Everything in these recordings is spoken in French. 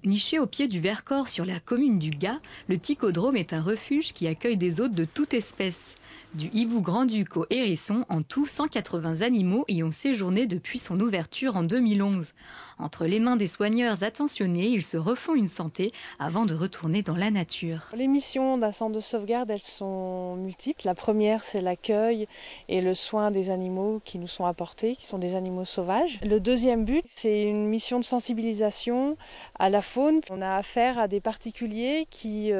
Niché au pied du Vercors sur la commune du Gard, le Ticodrome est un refuge qui accueille des hôtes de toute espèce. Du hibou grand-duc au hérisson, en tout 180 animaux y ont séjourné depuis son ouverture en 2011. Entre les mains des soigneurs attentionnés, ils se refont une santé avant de retourner dans la nature. Les missions d'un centre de sauvegarde, elles sont multiples. La première, c'est l'accueil et le soin des animaux qui nous sont apportés, qui sont des animaux sauvages. Le deuxième but, c'est une mission de sensibilisation à la faune. On a affaire à des particuliers qui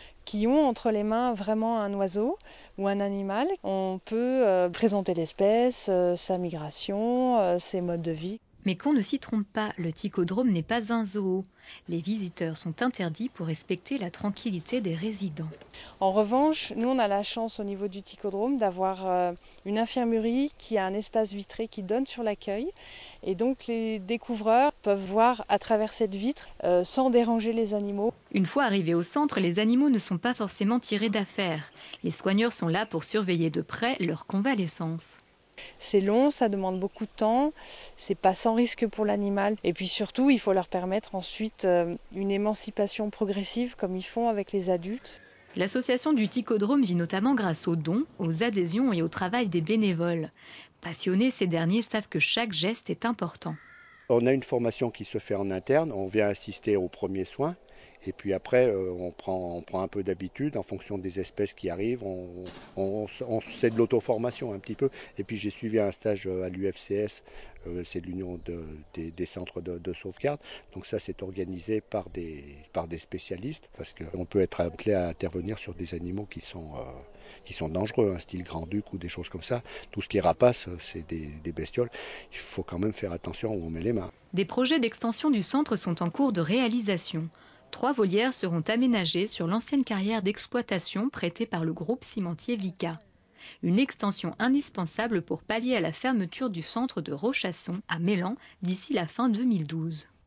ont entre les mains vraiment un oiseau ou un animal. On peut présenter l'espèce, sa migration, ses modes de vie. Mais qu'on ne s'y trompe pas, le Ticodrome n'est pas un zoo. Les visiteurs sont interdits pour respecter la tranquillité des résidents. En revanche, nous on a la chance au niveau du Ticodrome d'avoir une infirmerie qui a un espace vitré qui donne sur l'accueil. Et donc les découvreurs peuvent voir à travers cette vitre sans déranger les animaux. Une fois arrivés au centre, les animaux ne sont pas forcément tirés d'affaire. Les soigneurs sont là pour surveiller de près leur convalescence. C'est long, ça demande beaucoup de temps, c'est pas sans risque pour l'animal. Et puis surtout, il faut leur permettre ensuite une émancipation progressive comme ils font avec les adultes. L'association du Ticodrome vit notamment grâce aux dons, aux adhésions et au travail des bénévoles. Passionnés, ces derniers savent que chaque geste est important. On a une formation qui se fait en interne, on vient assister aux premiers soins. Et puis après, on prend un peu d'habitude en fonction des espèces qui arrivent. C'est de l'auto-formation un petit peu. Et puis j'ai suivi un stage à l'UFCS, c'est l'Union des centres de sauvegarde. Donc ça, c'est organisé par des spécialistes parce qu'on peut être appelé à intervenir sur des animaux qui sont dangereux, un style grand-duc ou des choses comme ça. Tout ce qui est rapace, c'est des bestioles. Il faut quand même faire attention où on met les mains. Des projets d'extension du centre sont en cours de réalisation. 3 volières seront aménagées sur l'ancienne carrière d'exploitation prêtée par le groupe cimentier Vicat. Une extension indispensable pour pallier à la fermeture du centre de Rochasson à Mélan d'ici la fin 2012.